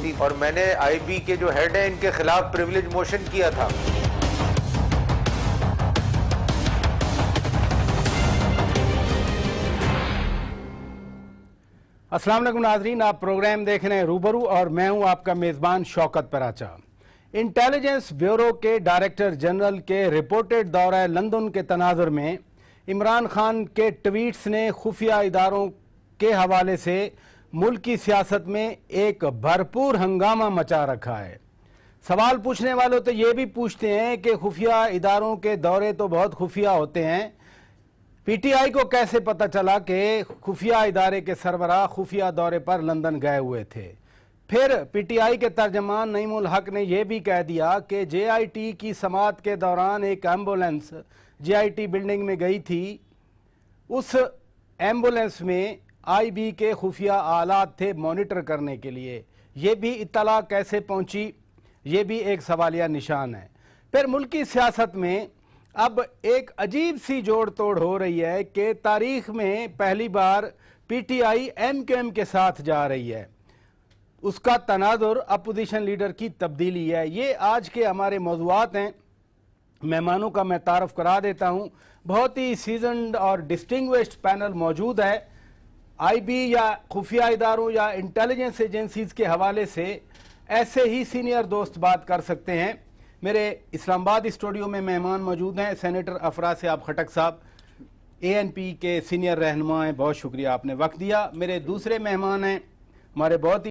تھی اور میں نے آئی بی کے جو ہیڈ ہیں ان کے خلاف پریویلیج موشن کیا تھا. السلام علیکم ناظرین، آپ پروگرام دیکھ رہے ہیں روبرو اور میں ہوں آپ کا میزبان شوکت پراچا. انٹیلیجنس بیورو کے ڈائریکٹر جنرل کے رپورٹڈ دورہ لندن کے تناظر میں عمران خان کے ٹویٹس نے خفیہ اداروں کے حوالے سے ملک کی سیاست میں ایک بھرپور ہنگامہ مچا رکھا ہے. سوال پوچھنے والے تو یہ بھی پوچھتے ہیں کہ خفیہ اداروں کے دورے تو بہت خفیہ ہوتے ہیں، پی ٹی آئی کو کیسے پتہ چلا کہ خفیہ ادارے کے سربراہ خفیہ دورے پر لندن گئے ہوئے تھے؟ پھر پی ٹی آئی کے ترجمان نعیم الحق نے یہ بھی کہہ دیا کہ جے آئی ٹی کی سماعت کے دوران ایک ambulance J I T building میں گئی تھی، اس ایمبولینس میں آئی بی کے خفیہ آلات تھے مانیٹر کرنے کے لیے. یہ بھی اطلاع کیسے پہنچی، یہ بھی ایک سوالیہ نشان ہے. پھر ملکی سیاست میں اب ایک عجیب سی جوڑ توڑ ہو رہی ہے کہ تاریخ میں پہلی بار P T I M Q M کے ساتھ جا رہی ہے. اس کا تناظر اپوزیشن لیڈر کی تبدیلی ہے. یہ آج کے ہمارے موضوعات ہیں. مہمانوں کا میں تعارف کرا دیتا ہوں. بہت ہی سیزنڈ اور ڈسٹنگوشڈ پینل موجود ہے. آئی بی یا خفیہ اداروں یا انٹیلیجنس ایجنسیز کے حوالے سے ایسے ہی سینئر دوست بات کر سکتے ہیں. میرے اسلام آباد اسٹوڈیو میں مہمان موجود ہیں سینیٹر افراسیاب خٹک صاحب، اے این پی کے سینئر رہنما ہیں. بہت شکریہ آپ نے وقت دیا. میرے دوسرے مہمان ہیں ہمارے بہت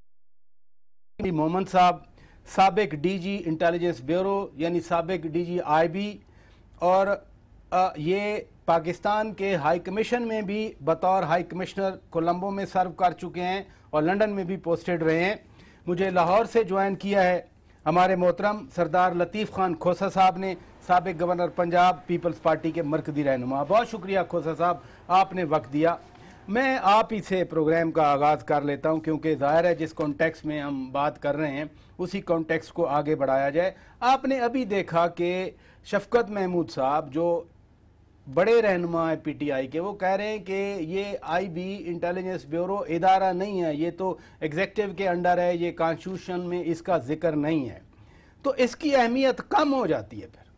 ہی محمد صاحب، سابق ڈی جی انٹیلیجنس بیورو یعنی سابق ڈی جی آئی بی، اور یہ پاکستان کے ہائی کمیشن میں بھی بطور ہائی کمشنر کولمبو میں سرو کر چکے ہیں اور لنڈن میں بھی پوسٹڈ رہے ہیں. مجھے لاہور سے جوائن کیا ہے ہمارے محترم سردار لطیف خان کھوسا صاحب نے، سابق گورنر پنجاب، پیپلز پارٹی کے مرکزی رہنما. بہت شکریہ کھوسا صاحب، آپ نے وقت دیا. میں آپ ہی سے پروگرام کا آغاز کر لیتا ہوں کیونکہ ظاہر ہے جس کانٹیکس میں ہم بات کر رہے ہیں اسی کانٹیکس کو آگے بڑھایا جائے. آپ نے ابھی دیکھا کہ شفقت محمود صاحب جو بڑے رہنما ہیں پی ٹی آئی کے، وہ کہہ رہے ہیں کہ یہ آئی بی انٹیلیجنس بیورو ادارہ نہیں ہے، یہ تو ایگزیکٹو کے انڈر ہے، یہ کانسٹیٹیوشن میں اس کا ذکر نہیں ہے. تو اس کی اہمیت کم ہو جاتی ہے. پھر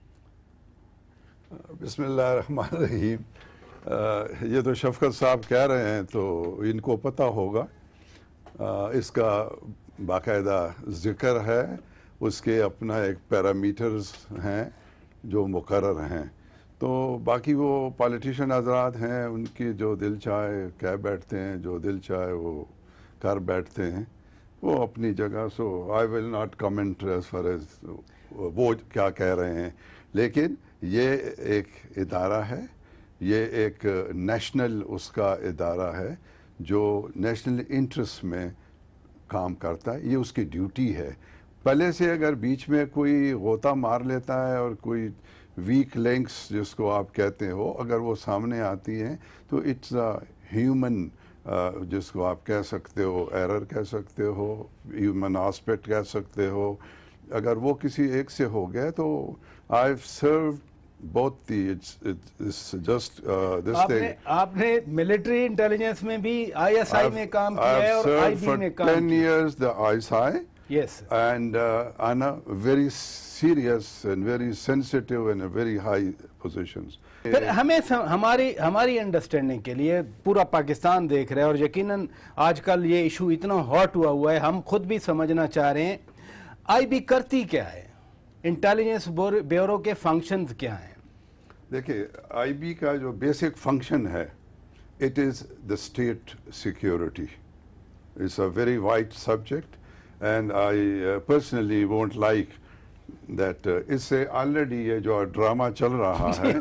بسم اللہ الرحمن الرحیم. یہ تو شفقت صاحب کہہ رہے ہیں تو ان کو پتہ ہوگا. اس کا باقاعدہ ذکر ہے، اس کے اپنا ایک پیرامیٹرز ہیں جو مقرر ہیں. تو باقی وہ پالیٹیشین حضرات ہیں، ان کی جو دل چاہے کہہ بیٹھتے ہیں، جو دل چاہے وہ کر بیٹھتے ہیں، وہ اپنی جگہ. So I will not comment as far as وہ کیا کہہ رہے ہیں. لیکن یہ ایک ادارہ ہے، یہ ایک نیشنل اس کا ادارہ ہے جو نیشنل انٹرسٹ میں کام کرتا ہے. یہ اس کی ڈیوٹی ہے. پہلے سے اگر بیچ میں کوئی غوطہ مار لیتا ہے اور کوئی ویک لنکس جس کو آپ کہتے ہو اگر وہ سامنے آتی ہیں تو اٹس اے ہیومن، جس کو آپ کہہ سکتے ہو ایرر کہہ سکتے ہو، ہیومن آسپیکٹ کہہ سکتے ہو. اگر وہ کسی ایک سے ہو گئے تو آئی سرو بہت دی جسٹ دس تھنگ. آپ نے ملٹری انٹیلیجنس میں بھی آئی ایس آئی میں کام کیا ہے اور آئی بی میں کام کیا ہے. 10 years the ISI. Yes. And on a very serious and very sensitive and very high positions. پھر ہمیں ہماری انڈرسٹینڈنگ کے لیے پورا پاکستان دیکھ رہا ہے اور یقیناً آج کل یہ ایشو اتنا ہاٹ ہوا ہے، ہم خود بھی سمجھنا چاہ رہے ہیں آئی بی کرتی کیا ہے، انٹیلیجنس بیورو کے فنکشنز کیا ہیں. دیکھیں آئی بی کا جو بیسک فنکشن ہے it is the state security. It's a very wide subject and I personally won't like that. اس سے آلریڈی یہ جو ڈرامہ چل رہا ہے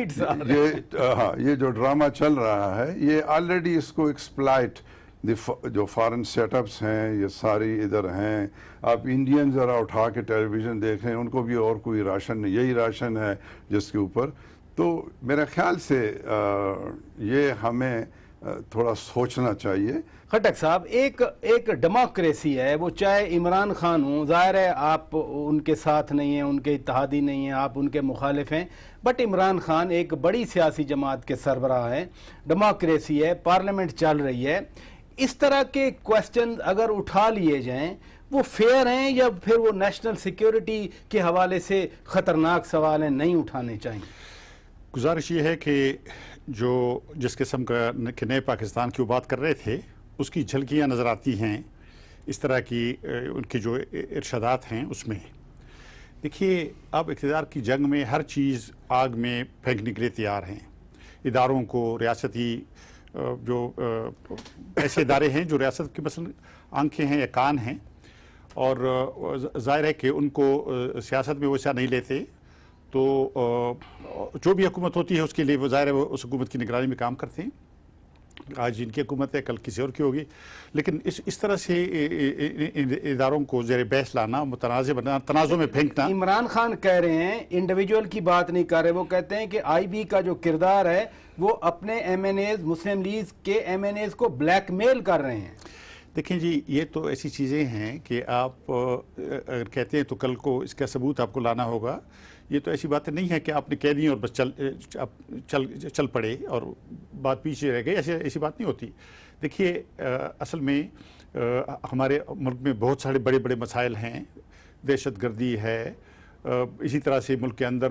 یہ جو ڈرامہ چل رہا ہے یہ آلریڈی اس کو ایکسپلائٹ جو فارن سیٹ اپس ہیں یہ ساری ادھر ہیں. آپ انڈین ذرا اٹھا کے ٹیلی ویژن دیکھ رہے ہیں، ان کو بھی اور کوئی راشن نہیں، یہی راشن ہے جس کے اوپر. تو میرے خیال سے یہ ہمیں تھوڑا سوچنا چاہیے. خٹک صاحب ایک ڈیموکریسی ہے، وہ چاہے عمران خان ہوں، ظاہر ہے آپ ان کے ساتھ نہیں ہیں، ان کے اتحادی نہیں ہیں، آپ ان کے مخالف ہیں، بٹ عمران خان ایک بڑی سیاسی جماعت کے سربراہ ہیں. ڈیموکریسی ہے، پارلیمنٹ چل رہی ہے. اس طرح کے کوشچن اگر اٹھا لیے جائیں وہ فیئر ہیں یا پھر وہ نیشنل سیکیورٹی کے حوالے سے خطرناک سوال ہیں، نہیں اٹھانے چاہیے؟ گزارش یہ ہے کہ جس قسم کا نئے پاکستان کی وہ بات کر رہے تھے اس کی جھلکیاں نظر آتی ہیں اس طرح کی ان کے جو ارشادات ہیں اس میں۔ دیکھیے اب اقتدار کی جنگ میں ہر چیز آگ میں پھینکنے کے لیے تیار ہیں، اداروں کو، ریاستی جو ایسے ادارے ہیں جو ریاست کی مثلا آنکھیں ہیں یا کان ہیں، اور ظاہر ہے کہ ان کو سیاست میں وہ حصہ نہیں لیتے، تو جو بھی حکومت ہوتی ہے اس کے لیے وہ ظاہر ہے وہ اس حکومت کی نگرانی میں کام کرتے ہیں۔ آج ان کی حکومت ہے، کل کسی اور کی ہوگی، لیکن اس طرح سے اداروں کو زیر بحث لانا، متنازع بنانا، تنازع میں پھینکنا۔ عمران خان کہہ رہے ہیں، انڈیویجول کی بات نہیں کر رہے، وہ کہتے ہیں کہ آئی بی کا جو کردار ہے وہ اپنے M N As, Muslim League کے ایم این ایز کو بلیک میل کر رہے ہیں۔ دیکھیں جی، یہ تو ایسی چیزیں ہیں کہ آپ اگر کہتے ہیں تو کل کو اس کا ثبوت آپ کو لانا ہوگا۔ یہ تو ایسی باتیں نہیں ہے کہ آپ نے کہہ دی اور بس چل پڑے اور بات پیچھے رہ گئی، ایسی بات نہیں ہوتی۔ دیکھیے اصل میں ہمارے ملک میں بہت سارے بڑے بڑے مسائل ہیں، دہشت گردی ہے، اسی طرح سے ملک کے اندر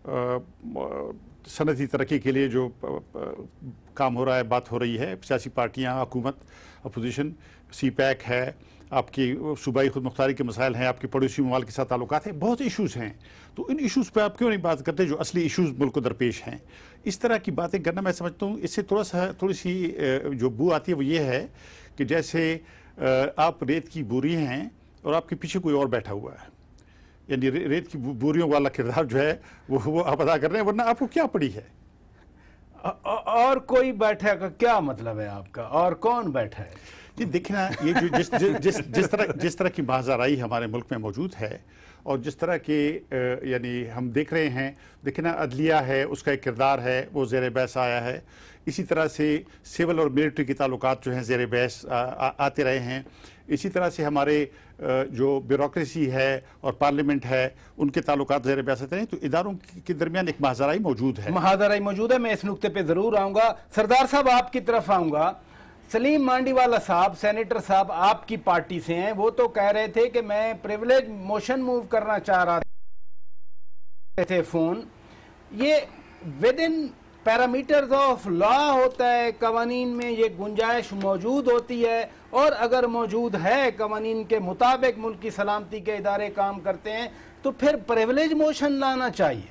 صنعتی ترقی کے لیے جو کام ہو رہا ہے، بات ہو رہی ہے، سیاسی پارٹیاں، حکومت، اپوزیشن، سی پیک ہے، آپ کی صوبائی خود مختاری کے مسائل ہیں، آپ کے پڑوسی ممالک کے ساتھ تعلقات ہیں، بہت ایشوز ہیں۔ تو ان ایشوز پہ آپ کیوں نہیں بات کرتے جو اصلی ایشوز ملک کو درپیش ہیں؟ اس طرح کی باتیں کرنا میں سمجھتا ہوں اس سے تھوڑی سی جو بو آتی ہے وہ یہ ہے کہ جیسے آپ ریت کی بوری ہیں اور آپ کے پیچھے کوئی اور بیٹھا ہوا ہے، یعنی ریت کی بوریوں والا کردار جو ہے وہ آپ ادا کر رہے ہیں، ورنہ آپ کو کیا پڑی ہے؟ اور کوئی بیٹھا کا کیا مطلب ہے آپ کا؟ اور کون بیٹھا ہے؟ جی دیکھنا، یہ جو جس طرح کی ماجرائی ہمارے ملک میں موجود ہے اور جس طرح کے یعنی ہم دیکھ رہے ہیں، دیکھنا عدلیہ ہے، اس کا ایک کردار ہے، وہ زیر بحث آیا ہے۔ اسی طرح سے سول اور ملٹری کے تعلقات جو ہیں زیر بحث آتے رہے ہیں۔ اسی طرح سے ہمارے جو بیوروکریسی ہے اور پارلیمنٹ ہے ان کے تعلقات زیر بحث آتے ہیں۔ تو اداروں کے درمیان ایک ماجرائی موجود ہے۔ ماجرائی موجود ہے، میں اس نقطے پہ ضرور آؤں گا۔ سردار صاحب آپ کی طرف آؤں گا۔ سلیم مانڈی والا صاحب، سینیٹر صاحب آپ کی پارٹی سے ہیں، وہ تو کہہ رہے تھے کہ میں پریولیج موشن موو کرنا چاہ رہا تھے فون۔ یہ within parameters of law ہوتا ہے، قوانین میں یہ گنجائش موجود ہوتی ہے، اور اگر موجود ہے قوانین کے مطابق ملک کی سلامتی کے ادارے کام کرتے ہیں تو پھر پریولیج موشن لانا چاہیے۔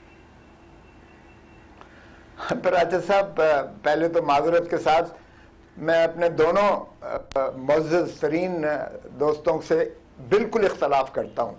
پراچا صاحب، پہلے تو معذرت کے ساتھ میں اپنے دونوں معزز ترین دوستوں سے بالکل اختلاف کرتا ہوں۔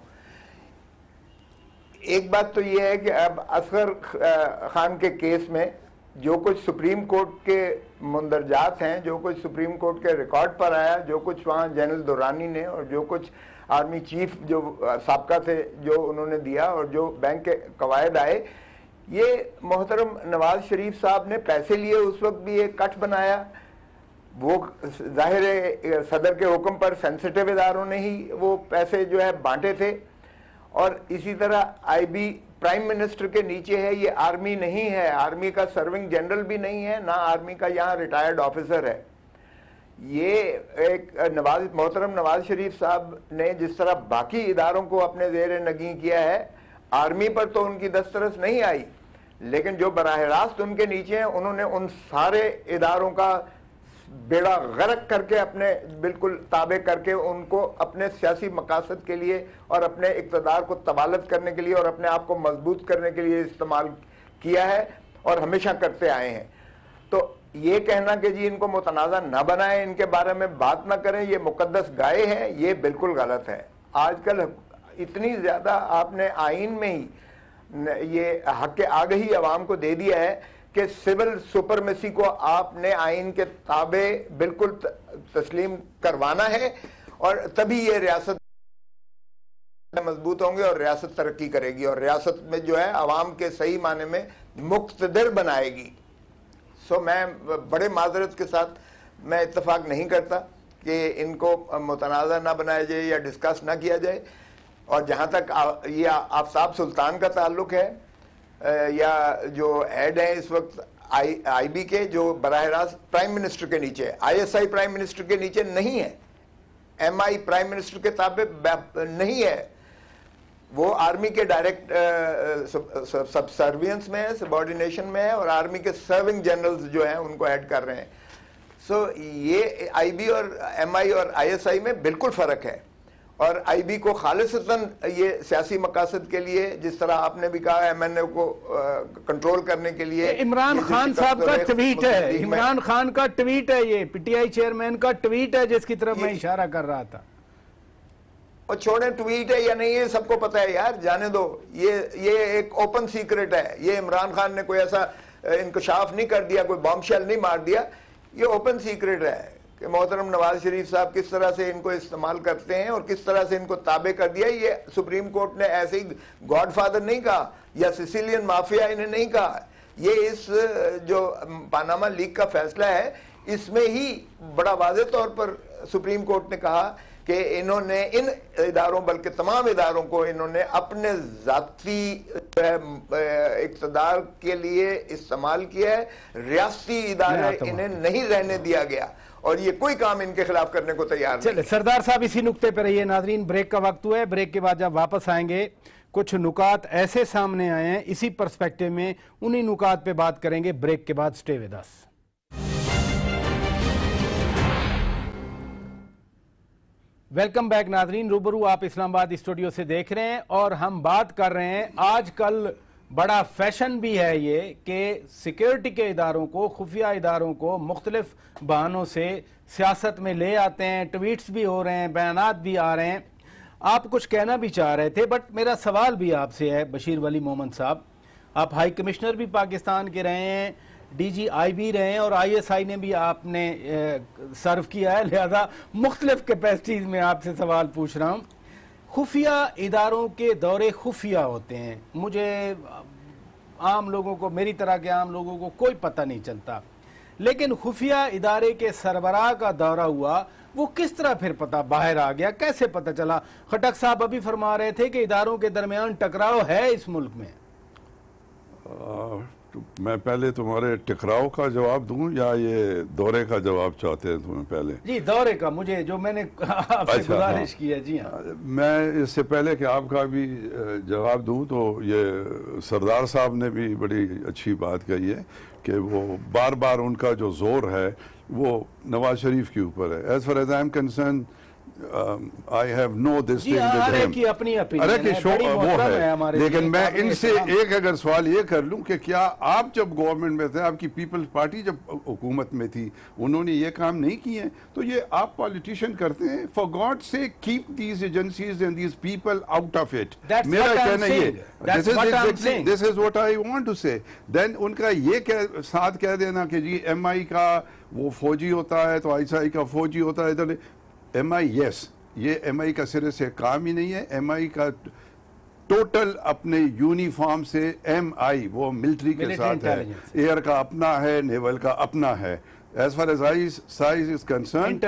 ایک بات تو یہ ہے کہ اب اصغر خان کے کیس میں جو کچھ سپریم کورٹ کے مندرجات ہیں، جو کچھ سپریم کورٹ کے ریکارڈ پر آیا، جو کچھ وہاں جنرل دورانی نے اور جو کچھ آرمی چیف جو سابقہ تھے جو انہوں نے دیا اور جو بینک کے قواعد آئے، یہ محترم نواز شریف صاحب نے پیسے لیے، اس وقت بھی ایک کٹ بنایا۔ وہ ظاہر ہے صدر کے حکم پر سینسٹیو اداروں نے ہی وہ پیسے جو ہے بانٹے تھے، اور اسی طرح آئی بی پرائم منسٹر کے نیچے ہے، یہ آرمی نہیں ہے، آرمی کا سرونگ جنرل بھی نہیں ہے، نہ آرمی کا یہاں ریٹائرڈ آفیسر ہے۔ یہ ایک محترم نواز شریف صاحب نے جس طرح باقی اداروں کو اپنے زیر نگین کیا ہے، آرمی پر تو ان کی دسترس نہیں آئی، لیکن جو براہ راست ان کے نیچے ہیں انہوں نے ان سارے اداروں کا بیڑا غرق کر کے اپنے بالکل تابع کر کے ان کو اپنے سیاسی مقاصد کے لیے اور اپنے اقتدار کو طوالت کرنے کے لیے اور اپنے آپ کو مضبوط کرنے کے لیے استعمال کیا ہے اور ہمیشہ کرتے آئے ہیں۔ تو یہ کہنا کہ جی ان کو متنازع نہ بنائیں، ان کے بارے میں بات نہ کریں، یہ مقدس گائے ہیں، یہ بالکل غلط ہے۔ آج کل اتنی زیادہ آپ نے آئین میں ہی یہ حق آگہی عوام کو دے دیا ہے کہ سول سپرمیسی کو آپ نے آئین کے تابع بالکل تسلیم کروانا ہے، اور تبھی یہ ریاست مضبوط ہوں گے اور ریاست ترقی کرے گی اور ریاست میں جو ہے عوام کے صحیح معنی میں مقتدر بنائے گی۔ میں بڑے معذرت کے ساتھ میں اتفاق نہیں کرتا کہ ان کو متنازع نہ بنایا جائے یا ڈسکس نہ کیا جائے، اور جہاں تک یہ آفتاب سلطان کا تعلق ہے یا جو ہیڈ ہیں اس وقت آئی بی کے جو براہ راست پرائم منسٹر کے نیچے، I S I prime minister کے نیچے نہیں ہے، ایم آئی پرائم منسٹر کے تابع نہیں ہے، وہ آرمی کے ڈائریکٹ سب سروینس میں ہے، سبارڈینیشن میں ہے، اور آرمی کے سرونگ جنرلز جو ہیں ان کو ایڈ کر رہے ہیں. سو یہ آئی بی اور ایم آئی اور آئی ایس آئی میں بالکل فرق ہے. اور آئی بی کو خالصتاً یہ سیاسی مقاصد کے لیے، جس طرح آپ نے بھی کہا ایم این اے کو کنٹرول کرنے کے لیے، عمران خان صاحب کا ٹویٹ ہے، عمران خان کا ٹویٹ ہے، یہ پی ٹی آئی چیئرمین کا ٹویٹ ہے جس کی طرف میں اشارہ کر رہا تھا. اور چھوڑیں ٹویٹ ہے یا نہیں یہ سب کو پتہ ہے یار، جانے دو. یہ ایک اوپن سیکرٹ ہے. یہ عمران خان نے کوئی ایسا انکشاف نہیں کر دیا، کوئی بام شیل نہیں مار دیا. یہ اوپن سیکرٹ ہے کہ محترم نواز شریف صاحب کس طرح سے ان کو استعمال کرتے ہیں اور کس طرح سے ان کو تابع کر دیا. یہ سپریم کورٹ نے ایسے ہی گاڈ فادر نہیں کہا یا سیسیلین مافیا انہیں نہیں کہا. یہ اس جو پاناما لیک کا فیصلہ ہے اس میں ہی بڑا واضح طور پر سپریم کورٹ نے کہا کہ انہوں نے ان اداروں بلکہ تمام اداروں کو انہوں نے اپنے ذاتی اقتدار کے لیے استعمال کیا ہے. ریاستی ادارے انہیں نہیں رہنے دیا گیا اور یہ کوئی کام ان کے خلاف کرنے کو تیار نہیں. سردار صاحب اسی نقطے پہ رہیے. ناظرین بریک کا وقت ہوا ہے. بریک کے بعد جب واپس آئیں گے کچھ نکات ایسے سامنے آئے ہیں اسی پرسپیکٹو میں، انہی نکات پہ بات کریں گے. بریک کے بعد سٹے ود اس. ویلکم بیک ناظرین. روبرو آپ اسلام آباد اسٹوڈیو سے دیکھ رہے ہیں اور ہم بات کر رہے ہیں آج کل بڑا فیشن بھی ہے یہ کہ سیکیورٹی کے اداروں کو، خفیہ اداروں کو مختلف بہانوں سے سیاست میں لے آتے ہیں. ٹویٹس بھی ہو رہے ہیں، بیانات بھی آ رہے ہیں. آپ کچھ کہنا بھی چاہ رہے تھے بٹ میرا سوال بھی آپ سے ہے بشیر ولی مومن صاحب. آپ ہائی کمشنر بھی پاکستان کے رہے ہیں، ڈی جی آئی بی رہے ہیں اور آئی ایس آئی نے بھی آپ نے سرو کیا ہے، لہذا مختلف کیپیسٹیز میں آپ سے سوال پوچھ رہا ہوں. خفیہ اداروں کے دورے خفیہ ہوتے ہیں. مجھے عام لوگوں کو، میری طرح کے عام لوگوں کو کوئی پتہ نہیں چلتا، لیکن خفیہ ادارے کے سربراہ کا دورہ ہوا، وہ کس طرح پھر پتہ باہر آ گیا، کیسے پتہ چلا؟ خٹک صاحب ابھی فرما رہے تھے کہ اداروں کے درمیان ٹکراؤ ہے اس ملک میں. میں پہلے تمہارے ٹکراؤ کا جواب دوں یا یہ دورے کا جواب چاہتے ہیں تمہیں پہلے؟ جی دورے کا، مجھے جو میں نے آپ سے گزارش کی ہے. جی ہاں، میں اس سے پہلے کہ آپ کا بھی جواب دوں تو یہ سردار صاحب نے بھی بڑی اچھی بات کہی ہے کہ وہ بار بار ان کا جو زور ہے وہ نواز شریف کے اوپر ہے. As far as I am concern I have no this thing with him. کی اپنی ارے کہ وہ ہے، لیکن میں ان سے ایک اگر سوال یہ کر لوں کہ کیا آپ جب گورنمنٹ میں تھے، آپ کی پیپلز پارٹی جب حکومت میں تھی، انہوں نے یہ کام نہیں کیے ہیں؟ تو یہ آپ پالیٹیشین کرتے ہیں. فار گاڈ سے keep these agencies and these people out of it. میرا کہنا یہ، this is what I want to say. Then ان کا یہ ساتھ کہہ دینا کہ جی ایم آئی کا وہ فوجی ہوتا ہے تو آئی ایس آئی کا فوجی ہوتا ہے. ادھر ایم آئی، یس، یہ ایم آئی کا سرے سے کام ہی نہیں ہے. ایم آئی کا ٹوٹل اپنے یونیفارم سے ایم آئی وہ ملٹری کے ساتھ ہے، ایئر کا اپنا ہے، نیول کا اپنا ہے. As far as I size is concern,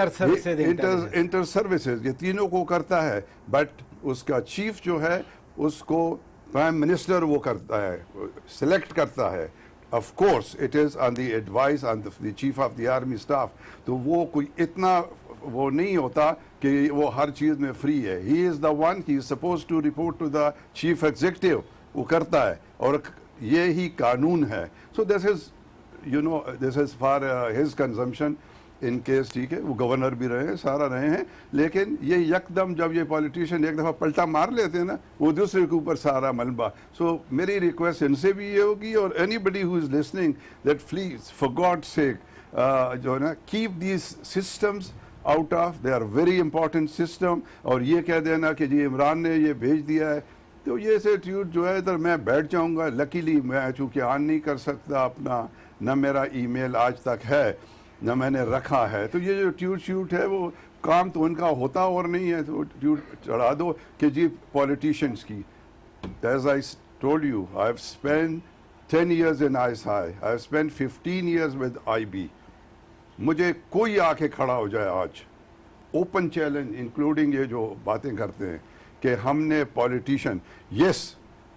inter services یہ تینوں کو کرتا ہے. بٹ اس کا چیف جو ہے اس کو پرائم منسٹر وہ کرتا ہے، سلیکٹ کرتا ہے. Of course it is on the advice on the chief of the army staff. تو وہ کوئی اتنا وہ نہیں ہوتا کہ وہ ہر چیز میں فری ہے. He is the one, he is supposed to report to the chief executive. وہ کرتا ہے اور یہی قانون ہے. So this is, you know, this is for his consumption in case. ٹھیک ہے، وہ گورنر بھی رہے ہیں، سارا رہے ہیں، لیکن یہ یکدم جب یہ پولیٹیشین ایک دفعہ پلٹا مار لیتے ہیں نا، وہ دوسرے کے اوپر سارا ملبہ. سو میری ریکویسٹ ان سے بھی یہ ہوگی اور anybody who is listening that please for God sake جو ہے نا keep these systems out of. They are very important system. اور یہ کہہ دینا کہ جی عمران نے یہ بھیج دیا ہے تو یہ سے ٹیوٹ جو ہے ادھر میں بیٹھ جاؤں گا. لکیلی میں چونکہ آن نہیں کر سکتا اپنا، نہ میرا ای میل آج تک ہے نہ میں نے رکھا ہے، تو یہ جو ٹیوٹ شیوٹ ہے وہ کام تو ان کا ہوتا اور نہیں ہے. تو ٹیوٹ چڑھا دو کہ جی پولیٹیشینس کی. As I told you, I have spent 10 years in ISI. I have spent 15 years with IB. مجھے کوئی آ کے کھڑا ہو جائے آج، اوپن چیلنج انکلوڈنگ یہ جو باتیں کرتے ہیں کہ ہم نے politician, yes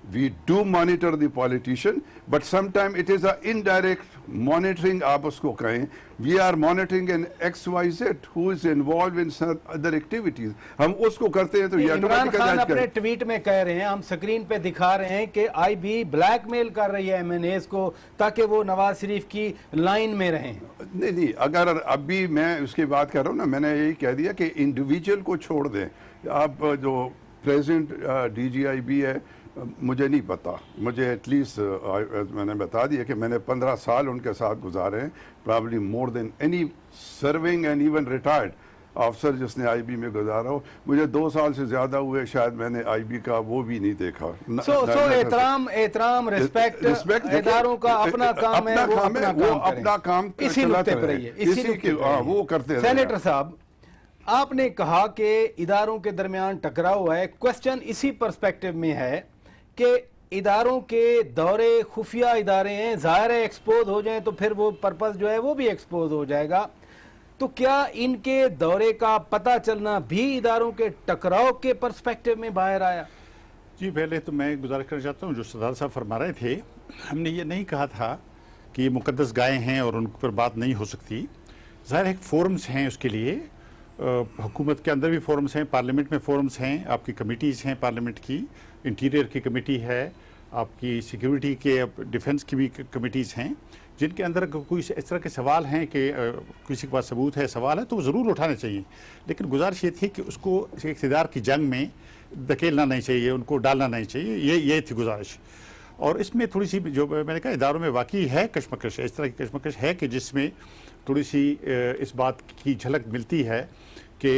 we do monitor the politician, but sometimes it is a indirect monitoring. आप उसको कहें, we are monitoring an XYZ who is involved in some other activities. हम उसको करते हैं तो ये इमरान automatic खान जांच अपने करें. ट्वीट में कह रहे हैं, हम स्क्रीन पे दिखा रहे हैं कि आईबी ब्लैकमेल कर रही है एमएनएस को ताकि वो नवाज शरीफ की लाइन में रहें. नहीं, अगर अभी मैं उसकी बात कर रहा हूँ ना, मैंने यही कह दिया कि इंडिविजुअल को छोड़ दें. आप जो प्रेजेंट डीजीआईबी है, मुझे नहीं पता, मुझे एटलीस्ट मैंने बता दिया कि मैंने 15 साल उनके साथ गुजारे हैं, probably more than any serving and even retired अफसर जिसने आईबी में गुजारा हो. मुझे 2 साल से ज्यादा हुए शायद मैंने आईबी का वो भी नहीं देखा. एहतराम रिस्पेक्ट इदारों का अपना काम है, वो अपना काम इसी नुक्ते पर रहिए, इसी के वो करते हैं. सेनेटर साहब, आपने कहा कि इदारों के दरमियान टकराव है. क्वेश्चन इसी पर्सपेक्टिव में है कि इदारों के दौरे खुफिया इदारे हैं, ज़ाहिर है एक्सपोज हो जाएं तो फिर वो पर्पस जो है वो भी एक्सपोज हो जाएगा. तो क्या इनके दौरे का पता चलना भी इदारों के टकराव के पर्सपेक्टिव में बाहर आया? जी, पहले तो मैं गुजारिश करना चाहता हूँ, जो सरदार साहब फरमा रहे थे, हमने ये नहीं कहा था कि ये मुकद्दस गायें हैं और उन पर बात नहीं हो सकती. ज़ाहिर है फोरम्स हैं उसके लिए, हुकूमत के अंदर भी फोरम्स हैं, पार्लियामेंट में फोरम्स हैं, आपकी कमिटीज़ हैं पार्लियामेंट की, इंटीरियर की कमेटी है, आपकी सिक्योरिटी के डिफेंस की भी कमिटीज़ हैं, जिनके अंदर कोई इस तरह के सवाल हैं कि किसी के पास सबूत है, सवाल है, तो वो ज़रूर उठाने चाहिए. लेकिन गुजारिश ये थी कि उसको इक़्तिदार की जंग में धकेलना नहीं चाहिए, उनको डालना नहीं चाहिए. ये थी गुजारिश. और इसमें थोड़ी सी जो मैंने कहा इदारों में वाकई है कशमकश, इस तरह की कशमकश है कि जिसमें थोड़ी सी इस बात की झलक मिलती है कि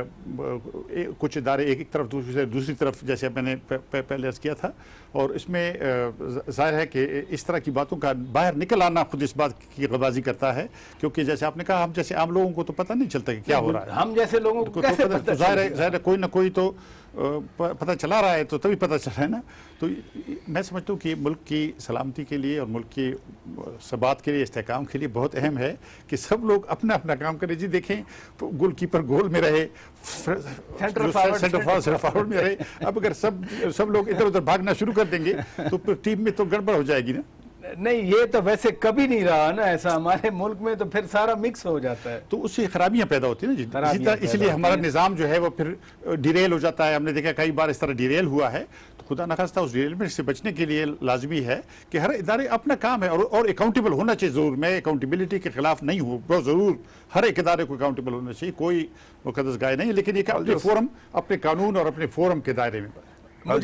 कुछ इदारे एक तरफ दूसरी तरफ, जैसे मैंने पहले अर्ज़ किया था. और इसमें ज़ाहिर है कि इस तरह की बातों का बाहर निकल आना खुद इस बात की गवाजी करता है, क्योंकि जैसे आपने कहा, हम जैसे आम लोगों को तो पता नहीं चलता कि क्या हो रहा है. हम जैसे लोगों को कैसे पता? ज़ाहिर है कोई ना कोई तो पता चला रहा है, तो तभी पता चल रहा है ना. तो मैं समझता हूँ कि मुल्क की सलामती के लिए और मुल्क की सबात के लिए, इस्तेहकाम के लिए बहुत अहम है कि सब लोग अपना अपना काम करें. जी देखें, गोलकीपर गोल में रहे, सेंटर फॉरवर्ड में रहे. अब अगर सब लोग इधर उधर भागना शुरू कर देंगे तो टीम में तो गड़बड़ हो जाएगी ना. नहीं, ये तो वैसे कभी नहीं रहा ना ऐसा हमारे मुल्क में, तो फिर सारा मिक्स हो जाता है, तो उससे खराबियां पैदा होती है ना जी. इसलिए हमारा निज़ाम जो है वो फिर डिरेल हो जाता है. हमने देखा कई बार इस तरह डिरेल हुआ है. तो खुदा न खास्ता उस डिरेलमेंट से बचने के लिए लाजमी है कि हर इदारे अपना काम है और अकाउंटेबल होना चाहिए ज़रूर. मैं अकाउंटेबिलिटी के खिलाफ नहीं हूँ, बहुत ज़रूर हर एक इदारे को अकाउंटेबल होना चाहिए, कोई मुकद्दस गाय नहीं. लेकिन ये अपने फोरम, अपने कानून और अपने फोरम के दायरे में. I'll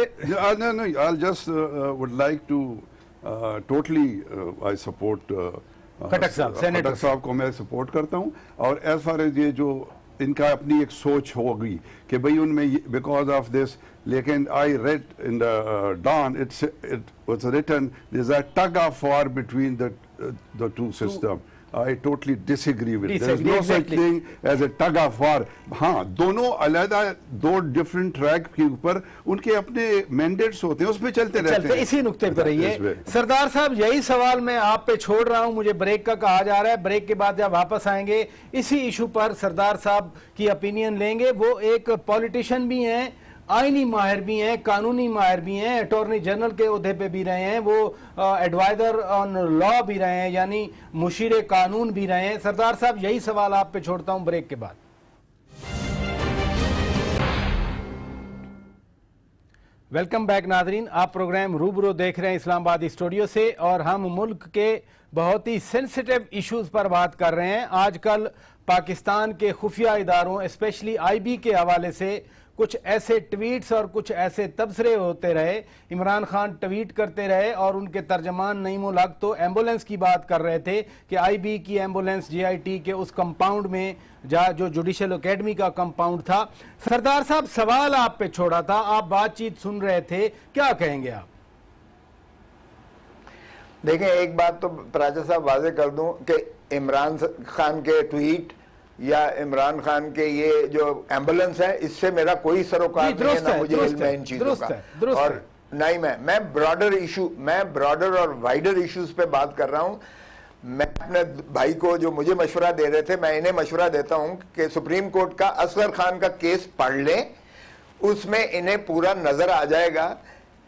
just would like to totally I support खटक साहब को मैं सपोर्ट करता हूँ. और एज फार एज ये जो इनका अपनी एक सोच होगी कि भाई उनमें बिकॉज ऑफ दिस, लेकिन I read in the Dawn it was written there's a tug of war between the two systems. I totally disagree with this. There's no such thing as a tug of war. हाँ, दोनों अलग दो different track के ऊपर उनके अपने mandates होते हैं, उस पे चलते रहते हैं. इसी नुक्ते पर रहिए. सरदार साहब, यही सवाल मैं आप पे छोड़ रहा हूं, मुझे ब्रेक का कहा जा रहा है. ब्रेक के बाद जब वापस आएंगे इसी इशू पर सरदार साहब की ओपिनियन लेंगे. वो एक पॉलिटिशियन भी हैं, आईनी माहिर भी हैं, कानूनी माहिर भी हैं, अटॉर्नी जनरल के ओहदे पे भी रहे हैं, वो एडवाइजर ऑन लॉ भी रहे हैं, यानी मुशीर कानून भी रहे हैं. सरदार साहब, यही सवाल आप पे छोड़ता हूं ब्रेक के बाद. वेलकम बैक नाजरीन, आप प्रोग्राम रूबरू देख रहे हैं इस्लामाबाद स्टूडियो से, और हम मुल्क के बहुत ही सेंसिटिव इश्यूज पर बात कर रहे हैं. आजकल पाकिस्तान के खुफिया इदारों, स्पेशली आईबी के हवाले से कुछ ऐसे ट्वीट्स और कुछ ऐसे तबसरे होते रहे. इमरान खान ट्वीट करते रहे और उनके तर्जमान नईम उल हक तो एम्बुलेंस की बात कर रहे थे कि आईबी की एम्बुलेंस जीआईटी के उस कंपाउंड में जो जुडिशल एकेडमी का कंपाउंड था. सरदार साहब, सवाल आप पे छोड़ा था, आप बातचीत सुन रहे थे, क्या कहेंगे आप? देखें, एक बात तो पराचा साहब वाजे कर दूं कि इमरान खान के ट्वीट या इमरान खान के ये जो एम्बुलेंस है, इससे मेरा कोई सरोकार नहीं है, ना मुझे इल्म है इन चीजों का. और नहीं, मैं ब्रॉडर और वाइडर इश्यूज पे बात कर रहा हूं. मैं अपने भाई को जो मुझे मशवरा दे रहे थे, मैं इन्हें मशवरा देता हूं कि सुप्रीम कोर्ट का असगर खान का केस पढ़ लें, उसमें इन्हें पूरा नजर आ जाएगा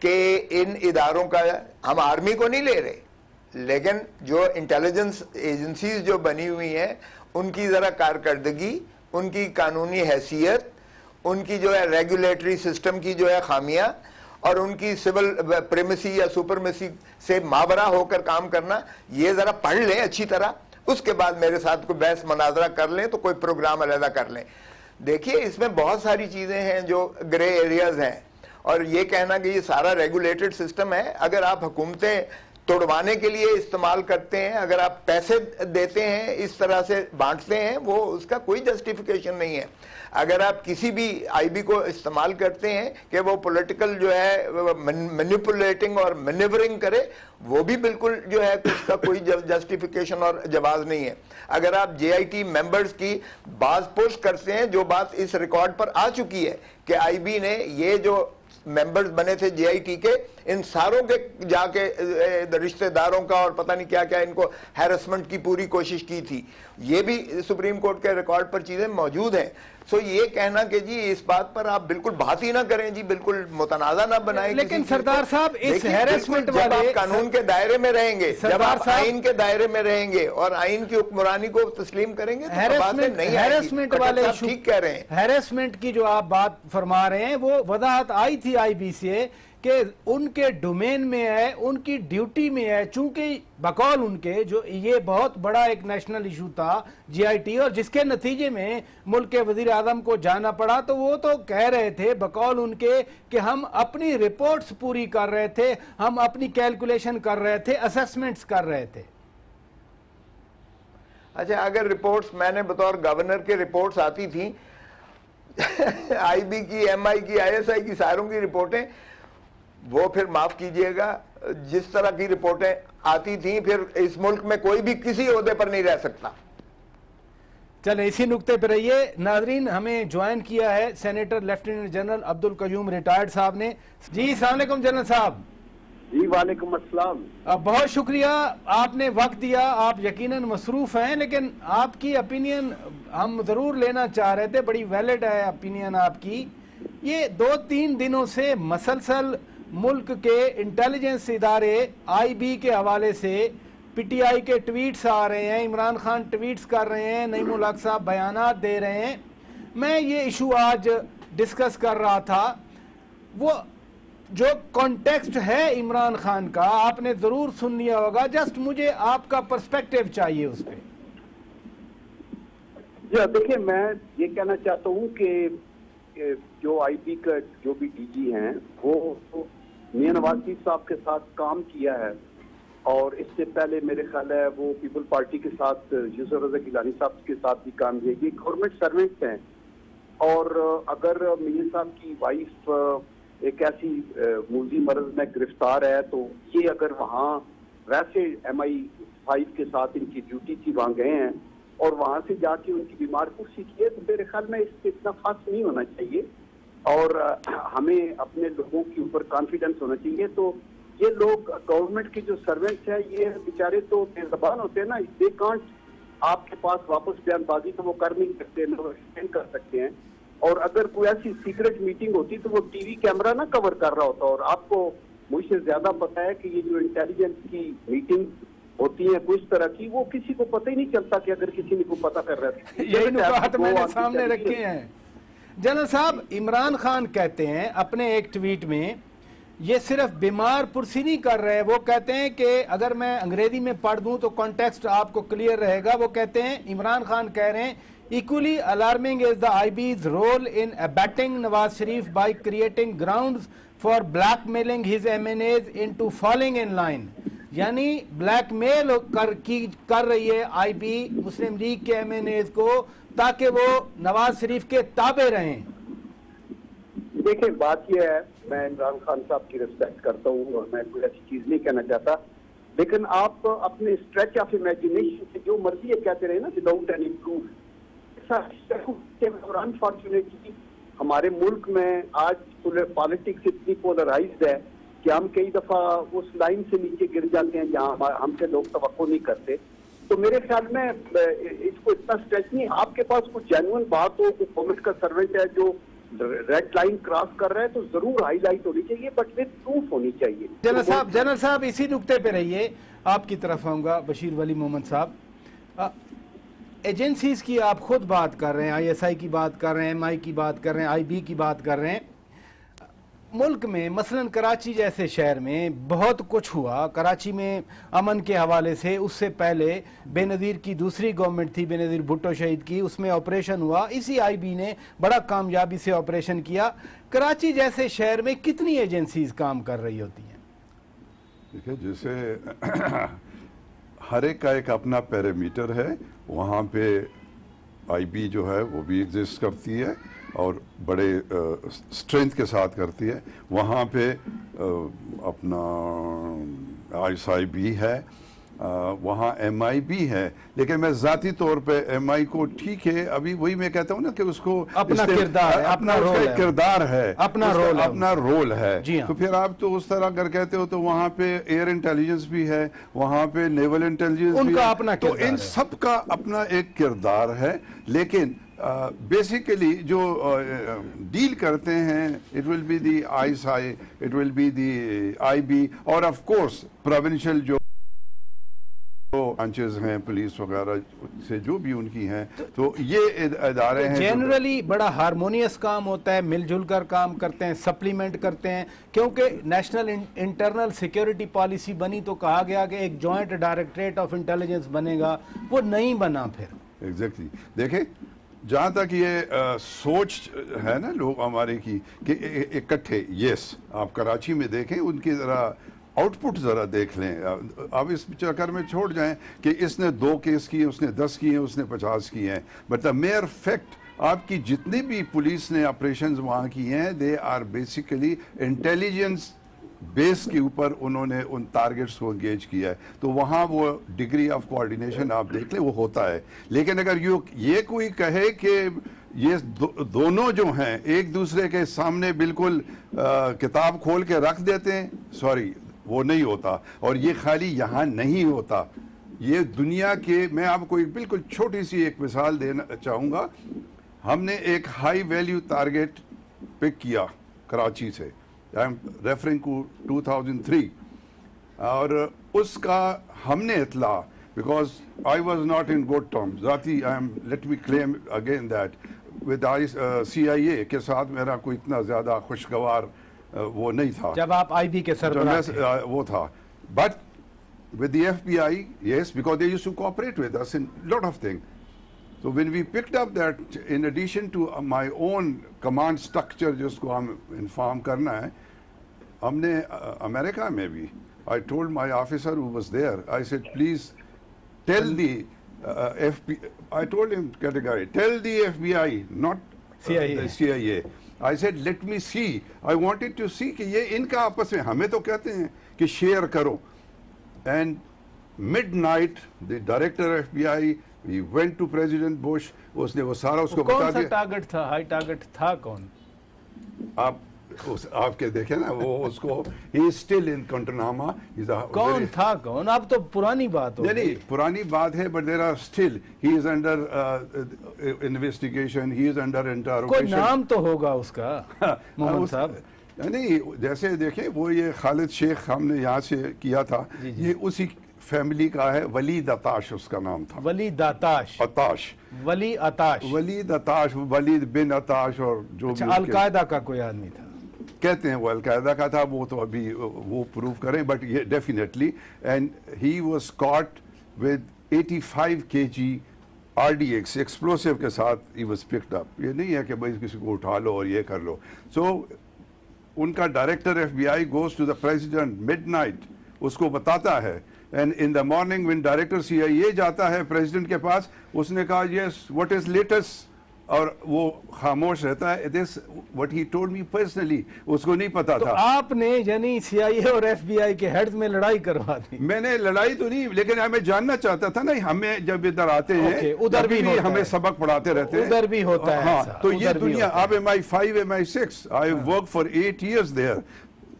کہ ان اداروں کا ہم آرمی کو نہیں لے رہے، لیکن جو انٹیلیجنس ایجنسیز جو بنی ہوئی ہیں ان کی ذرا کارکردگی، ان کی قانونی حیثیت، ان کی جو ہے ریگولیٹری سسٹم کی جو ہے خامیاں، اور ان کی سول پریمیسی یا سپرمیسی سے مابرہ ہو کر کام کرنا، یہ ذرا پڑھ لیں اچھی طرح، اس کے بعد میرے ساتھ کوئی بحث مناظرہ کر لیں تو کوئی پروگرام علیحدہ کر لیں۔ دیکھیے اس میں بہت ساری چیزیں ہیں جو گرے ایریاز ہیں، اور یہ کہنا کہ یہ سارا ریگولیٹڈ سسٹم ہے، اگر آپ حکومتیں توڑوانے کے لیے استعمال کرتے ہیں، اگر آپ پیسے دیتے ہیں، اس طرح سے بانٹتے ہیں، وہ اس کا کوئی جسٹیفیکیشن نہیں ہے۔ اگر آپ کسی بھی آئی بی کو استعمال کرتے ہیں کہ وہ پولیٹیکل جو ہے مینیپولیٹنگ اور مینیورنگ کرے، وہ بھی بالکل جو ہے اس کا کوئی جسٹیفیکیشن اور جواز نہیں ہے۔ اگر آپ جے آئی ٹی ممبرز کی باز پرس کرتے ہیں، جو بات اس ریکارڈ پر آ چکی ہے کہ آئی بی نے یہ جو ممبرز بنے تھے جے آئی ٹی کے، ان ساروں کے جا کے رشتہ داروں کا اور پتہ نہیں کیا کیا ان کو ہیرسمنٹ کی پوری کوشش کی تھی، یہ بھی سپریم کورٹ کے ریکارڈ پر چیزیں موجود ہیں۔ سو یہ کہنا کہ جی اس بات پر آپ بالکل بات ہی نہ کریں، جی بالکل متنازع نہ بنائیں، لیکن سردار صاحب اس ہیرسمنٹ جب آپ قانون کے دائرے میں رہیں گے، جب آپ آئین کے دائرے میں رہیں گے اور آئین کی حکمرانی کو تسلیم کریں گے تو باتیں نہیں آئیں گی۔ ہیرسمنٹ والے ٹھیک کہہ رہے ہیں، ہیرسمنٹ کی جو آپ بات فرما رہے ہیں وہ وضاحت آئی تھی آئی بی سے کہ ان کے ڈومین میں ہے، ان کی ڈیوٹی میں ہے، چونکہ بقول ان کے جو یہ بہت بڑا ایک نیشنل ایشو تھا جی آئی ٹی، اور جس کے نتیجے میں ملک کے وزیر اعظم کو جانا پڑا، تو وہ تو کہہ رہے تھے بقول ان کے کہ ہم اپنی رپورٹس پوری کر رہے تھے، ہم اپنی کیلکولیشن کر رہے تھے، اسیسمنٹس کر رہے تھے۔ اچھا اگر رپورٹس میں نے بطور گورنر کے رپورٹس آتی تھیں آئی بی کی، ایم آئی کی، آئی ایس آئی کی، ساروں کی رپورٹیں، وہ پھر معاف کیجئے گا جس طرح کی رپورٹیں آتی تھیں پھر اس ملک میں کوئی بھی کسی عہدے پر نہیں رہ سکتا۔ چلیں اسی نقطے پہ رہیے ناظرین، ہمیں جوائن کیا ہے senator lieutenant general Abdul Qayyum retired صاحب نے۔ جی السلام علیکم جنرل صاحب۔ جی وعلیکم السلام۔ بہت شکریہ آپ نے وقت دیا، آپ یقیناً مصروف ہیں، لیکن آپ کی اپینین ہم ضرور لینا چاہ رہے تھے، بڑی ویلڈ ہے اپینین آپ کی۔ یہ 2-3 دنوں سے مسلسل ملک کے انٹیلیجنس ادارے آئی بی کے حوالے سے پی ٹی آئی کے ٹویٹس آ رہے ہیں، عمران خان ٹویٹس کر رہے ہیں، نعیم الحق صاحب بیانات دے رہے ہیں۔ میں یہ ایشو آج ڈسکس کر رہا تھا، وہ جو کانٹیکسٹ ہے عمران خان کا آپ نے ضرور سن لیا ہوگا، جسٹ مجھے آپ کا پرسپیکٹیو چاہیے اس پہ۔ جی دیکھیں، میں یہ کہنا چاہتا ہوں کہ جو آئی بی کا جو بھی ڈی جی ہیں وہ میاں نواز شریف صاحب کے ساتھ کام کیا ہے، اور اس سے پہلے میرے خیال ہے وہ پیپل پارٹی کے ساتھ یوسف رضا گیلانی صاحب کے ساتھ بھی کام کیا۔ یہ گورنمنٹ سروینٹس ہیں، اور اگر میاں صاحب کی وائف ایک ایسی موذی مرض میں گرفتار ہے تو یہ اگر وہاں ویسے ایم آئی 5 کے ساتھ ان کی ڈیوٹی تھی وہاں گئے ہیں اور وہاں سے جا کے ان کی بیمار پرسی کی ہے، تو میرے خیال میں اس سے اتنا خاص نہیں ہونا چاہیے، اور ہمیں اپنے لوگوں کے اوپر کانفیڈنس ہونا چاہیے۔ تو یہ لوگ گورنمنٹ کے جو سروینٹس ہیں یہ بیچارے تو بے زبان ہوتے ہیں نا، دے کانٹ آپ کے پاس واپس بیان بازی تو وہ کر نہیں سکتے، نہ وہ ایکسپلین کر سکتے ہیں، اور اگر کوئی ایسی سیکرٹ میٹنگ ہوتی تو وہ ٹی وی کیمرہ نہ کور کر رہا ہوتا۔ اور آپ کو مجھ سے زیادہ پتہ ہے کہ یہ جو انٹیلیجنس کی میٹنگ ہوتی ہے کچھ طرح کی، وہ کسی کو پتہ ہی نہیں چلتا کہ اگر کسی نے کو پتہ کر رہا ہے۔ یہی نکات میں نے سامنے رکھے ہیں۔ جنرل صاحب، عمران خان کہتے ہیں اپنے ایک ٹویٹ میں، یہ صرف بیمار پرسی نہیں کر رہے، وہ کہتے ہیں کہ اگر میں انگریزی میں پڑھ دوں تو کانٹیکسٹ آپ کو کلیئر رہے گا۔ وہ کہتے ہیں، عمران خان کہہ رہے ہیں، equally alarming is the IB's role in abetting Nawaz Sharif by creating grounds for blackmailing his MNAs into falling in line۔ یعنی بلیک میل کر رہی ہے آئی بی مسلم لیگ کے ایم این ایز کو تاکہ وہ نواز شریف کے تابع رہیں۔ دیکھیں بات یہ ہے، میں عمران خان صاحب کی ریسپیکٹ کرتا ہوں اور میں کوئی ایسی چیز نہیں کہنا چاہتا، لیکن آپ اپنے اسٹریچ آف امیجنیشن سے جو مرضی یہ کہتے رہے نا وداؤٹ اینی پروف، انفارچونیٹلی ہمارے ملک میں آج پالیٹکس اتنی پولرائزڈ ہے کہ ہم کئی دفعہ اس لائن سے نیچے گر جاتے ہیں جہاں ہم سے لوگ توقع نہیں کرتے۔ تو میرے خیال میں اس کو اتنا اسٹریچ نہیں، آپ کے پاس کچھ جینوئن بات ہو، کوئی گورنمنٹ کا سروینٹ ہے جو रेड लाइन क्रॉस कर रहा है तो जरूर हाईलाइट होनी चाहिए, बट विद प्रूफ होनी चाहिए। जनरल साहब इसी नुक्ते पे रहिए, आपकी तरफ आऊंगा। बशीर वली मोहम्मद साहब, एजेंसीज की आप खुद बात कर रहे हैं, ISI की बात कर रहे हैं, MI की बात कर रहे हैं, IB की बात कर रहे हैं। मुल्क में मसलन कराची जैसे शहर में बहुत कुछ हुआ। कराची में अमन के हवाले से उससे पहले बेनज़ीर की दूसरी गवर्नमेंट थी, बेनज़ीर भुट्टो शहीद की, उसमें ऑपरेशन हुआ। इसी IB ने बड़ा कामयाबी से ऑपरेशन किया। कराची जैसे शहर में कितनी एजेंसीज काम कर रही होती हैं? देखिए, जैसे हर एक का एक अपना पैरामीटर है। वहाँ पे IB जो है वो भी एग्जिस्ट करती है और बड़े स्ट्रेंथ के साथ करती है। वहाँ पे अपना ISI भी है, वहाँ MI भी है। लेकिन मैं ज़ाती तौर पे MI को ठीक है, अभी वही मैं कहता हूँ ना कि उसको अपना किरदार है, अपना रोल है। तो फिर आप तो उस तरह कर कहते हो, तो वहाँ पे एयर इंटेलिजेंस भी है, वहाँ पे नेवल इंटेलिजेंस भी है, तो इन सब का अपना एक किरदार है। लेकिन बेसिकली जो डील करते हैं, it will be the ISI, it will be the IB, और ऑफ कोर्स प्रोविंशियल जो ब्रांचेस हैं, पुलिस वगैरह से जो भी उनकी हैं, तो ये इदारे हैं। जनरली बड़ा हारमोनियस काम होता है, मिलजुल कर काम करते हैं, सप्लीमेंट करते हैं। क्योंकि नेशनल इंटरनल सिक्योरिटी पॉलिसी बनी तो कहा गया कि एक जॉइंट डायरेक्टरेट ऑफ इंटेलिजेंस बनेगा, वो नहीं बना फिर। एग्जैक्टली देखें, जहाँ तक ये सोच है ना लोग हमारे की कि इकट्ठे, यस, आप कराची में देखें, उनकी ज़रा आउटपुट ज़रा देख लें। अब इस चक्कर में छोड़ जाएं कि इसने 2 केस किए, उसने 10 किए, उसने 50 किए हैं। बट द मेयर फैक्ट, आपकी जितनी भी पुलिस ने ऑपरेशंस वहाँ किए हैं, they are basically intelligence base के ऊपर उन्होंने उन टारगेट्स को एंगेज किया है। तो वहाँ वो डिग्री ऑफ कोऑर्डिनेशन आप देख लें, वो होता है। लेकिन अगर ये कोई कहे कि ये दोनों जो हैं एक दूसरे के सामने बिल्कुल किताब खोल के रख देते हैं, सॉरी, वो नहीं होता। और ये खाली यहाँ नहीं होता, ये दुनिया के, मैं आपको एक बिल्कुल छोटी सी एक मिसाल देना चाहूँगा। हमने एक हाई वैल्यू टारगेट पिक किया कराची से, आई एम रेफरिंग टू 2003, और उसका हमने इतला, because I was not in good terms ज़ाती, I am, let me claim again that, with CIA के साथ मेरा कोई इतना ज़्यादा खुशगवार वो नहीं था जब आप IB के सरबराह वो था। But with the FBI, yes, because they used to cooperate with us in lot of things. So when we picked up that, in addition to my own command structure जिसको हम इन्फॉर्म करना है, हमने America में भी, I told my officer who was there, I said, please tell the I told him categorically, tell the FBI, not the CIA. I said, let me see. I wanted to see कि ये इनका आपस में, हमें तो कहते हैं कि शेयर करो. And midnight, the director of FBI, he went to President Bush. उसने वो सारा उसको बता दिया. कौन सा टारगेट था, हाई टारगेट था कौन? आपके देखे ना वो उसको, he is still in Guantanamo. कौन था कौन? अब तो पुरानी बात हो गई. नहीं, पुरानी बात है, but there are still, he is under investigation, he is under interrogation. कोई नाम तो होगा उसका, मोहम्मद साहब. नहीं, जैसे देखें वो ये खालिद शेख हमने यहाँ से किया था, ये उसी फैमिली का है, वलीद अताश उसका नाम था. वलीद अताश. अताश. वली अताश. वलीद अताश, वलीद बिन अताश, और जो भी अल-कायदा का कोई आदमी था. कहते हैं वो अल-कायदा का था, वो तो अभी वो प्रूव करें, बट ये definitely. And he was caught with 85 kg RDX explosive के साथ, ही वाज पिक्ड अप. ये नहीं है कि भाई किसी को उठा लो और ये कर लो. सो उनका director FBI goes to the president midnight, उसको बताता है. And in the morning when director CIA जाता है प्रेसिडेंट के पास, उसने कहा यस व्हाट इज लेटेस्ट, और वो खामोश रहता है. This what he told me personally, उसको नहीं पता तो था. आपने यानी CIA और FBI के हेड्स में लड़ाई करवा दी? मैंने लड़ाई तो नहीं, लेकिन हमें जानना चाहता था ना, हमें जब इधर आते हैं उधर भी हमें सबक पढ़ाते रहते हैं, उधर भी होता है. हाँ, तो ये दुनिया, अब MI5 MI6, I work for 8 years there.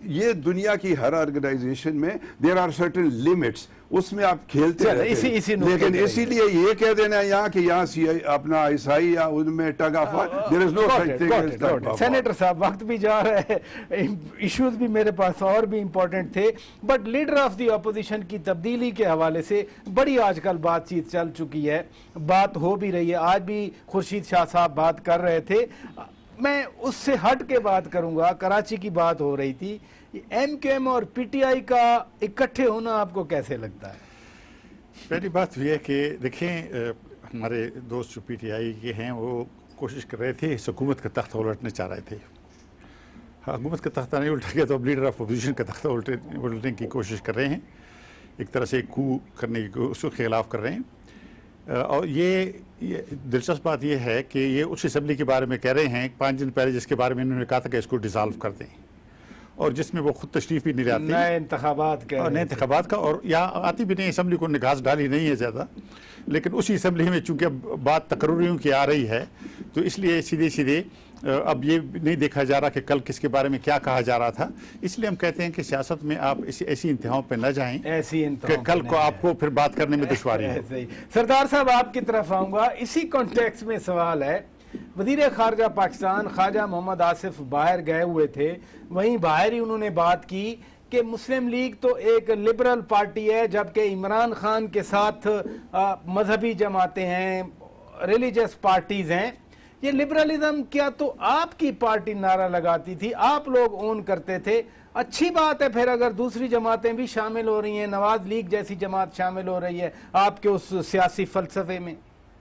ये दुनिया की हर ऑर्गेनाइजेशन में देयर आर सर्टेन लिमिट्स, उसमें आप खेलते रहते हैं। लेकिन इसीलिए ये कह देना यहाँ कि यहाँ अपना ईसाई या उनमें tug of war, there is no such thing as tug of war. Senator साहब, वक्त भी जा रहा है, इश्यूज भी मेरे पास और भी इंपॉर्टेंट थे, but leader of the opposition की तब्दीली के हवाले से बड़ी आजकल बातचीत चल चुकी है, बात हो भी रही है। आज भी खुर्शीद शाह साहब बात कर रहे थे, मैं उससे हट के बात करूंगा। कराची की बात हो रही थी, एमक्यूएम और पीटीआई का इकट्ठे होना आपको कैसे लगता है? पहली बात यह है कि देखें, हमारे दोस्त जो पीटीआई के हैं वो कोशिश कर रहे थे, इस हुकूमत का तख्ता उलटने चाह रहे थे। हुकूमत का तख्ता नहीं उल्टा गया तो अब लीडर ऑफ अपोजिशन का तख्ता उल्टने की कोशिश कर रहे हैं, एक तरह से कू करने की उसके खिलाफ कर रहे हैं। और ये दिलचस्प बात यह है कि ये उस असम्बली के बारे में कह रहे हैं 5 दिन पहले, जिसके बारे में इन्होंने कहा था कि इसको डिसॉल्व कर दें, और जिसमें वो खुद तशरीफ भी नहीं लाते, नए इंतखाबात का, और यहाँ आती भी नहीं, असम्बली को निगाह डाली नहीं है ज़्यादा। लेकिन उसी असम्बली में चूँकि अब बात तकर्रियों की आ रही है, तो इसलिए सीधे सीधे अब ये नहीं देखा जा रहा कि कल किसके बारे में क्या कहा जा रहा था। इसलिए हम कहते हैं कि सियासत में आप ऐसी इंतहाओं पर न जाएं कि कल को आपको फिर बात करने में दुश्वारी हो। सरदार साहब, आपकी तरफ आऊँगा। इसी कॉन्टेक्स्ट में सवाल है, वज़ीर ख़ारजा पाकिस्तान ख्वाजा मोहम्मद आसिफ बाहर गए हुए थे, वहीं बाहर ही उन्होंने बात की कि मुस्लिम लीग तो एक लिबरल पार्टी है, जबकि इमरान खान के साथ मजहबी जमातें हैं, रिलीजियस पार्टीज़ हैं। ये लिबरलिज्म क्या तो आपकी पार्टी नारा लगाती थी, आप लोग ओन करते थे, अच्छी बात है फिर अगर दूसरी जमातें भी शामिल हो रही हैं, नवाज लीग जैसी जमात शामिल हो रही है आपके उस सियासी फलसफे में।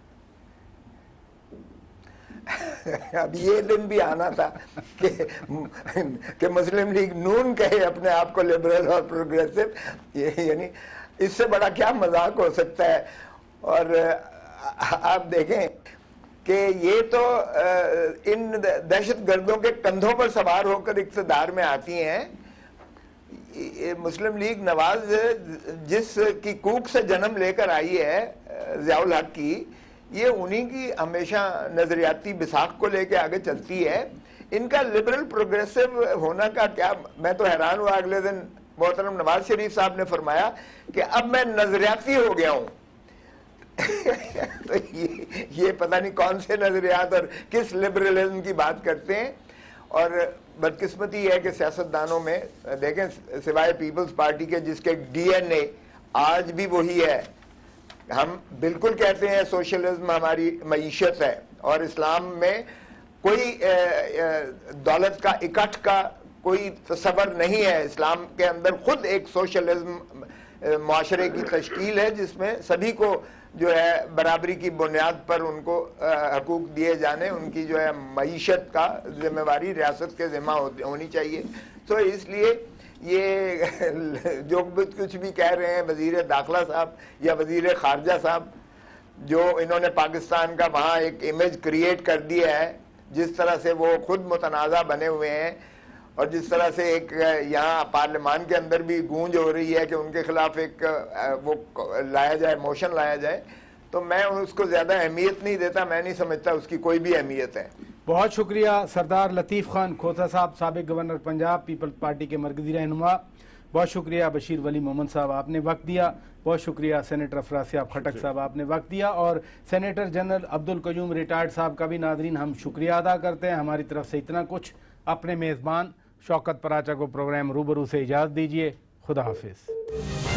अब ये दिन भी आना था कि मुस्लिम लीग नून कहे अपने आप को लिबरल और प्रोग्रेसिव, ये यानी इससे बड़ा क्या मजाक हो सकता है। और आप देखें कि ये तो इन दहशतगर्दों के कंधों पर सवार होकर इक़्तिदार में आती हैं। मुस्लिम लीग नवाज जिस की कूक से जन्म लेकर आई है, ज़ियाउल हक की, ये उन्हीं की हमेशा नजरियाती बिसाख को लेके आगे चलती है। इनका लिबरल प्रोग्रेसिव होना का क्या, मैं तो हैरान हुआ। अगले दिन मोहतरम नवाज शरीफ साहब ने फरमाया कि अब मैं नजरियाती हो गया हूँ। तो ये पता नहीं कौन से नजरियात और किस लिबरलिज्म की बात करते हैं। और बदकिस्मती है कि सियासतदानों में देखें, सिवाय पीपल्स पार्टी के जिसके डीएनए आज भी वही है, हम बिल्कुल कहते हैं सोशलिज्म हमारी मईशत है, और इस्लाम में कोई दौलत का इकट्ठ का कोई तस्वर नहीं है। इस्लाम के अंदर खुद एक सोशलिज्म माशरे की तश्कील है, जिसमें सभी को जो है बराबरी की बुनियाद पर उनको हकूक दिए जाने, उनकी जो है मईशत का जिम्मेवारी रियासत के ज़िम्मा होनी चाहिए। तो इसलिए ये जो कुछ भी कह रहे हैं वज़ीर दाखिला साहब या वज़ीर ख़ारजा साहब, जो इन्होंने पाकिस्तान का वहाँ एक इमेज क्रिएट कर दिया है, जिस तरह से वो खुद मुतनाज़ा बने हुए हैं, और जिस तरह से एक यहाँ पार्लियामान के अंदर भी गूंज हो रही है कि उनके खिलाफ एक वो लाया जाए, मोशन लाया जाए, तो मैं उसको ज़्यादा अहमियत नहीं देता। मैं नहीं समझता उसकी कोई भी अहमियत है। बहुत शुक्रिया सरदार लतीफ़ खान खोसा साहब, साबिक गवर्नर पंजाब, पीपल्स पार्टी के मरकज़ी रहनुमा। बहुत शुक्रिया बशीर वली मोहम्मद साहब, आपने वक्त दिया। बहुत शुक्रिया सेनेटर अफरासियाब खटक साहब, आपने वक्त दिया। और senator general Abdul Qayyum retired साहब का भी नाज़रीन हम शुक्रिया अदा करते हैं। हमारी तरफ से इतना कुछ। अपने मेज़बान शौकत पराचा को प्रोग्राम रूबरू से इजाज़त दीजिए। खुदा हाफिज़।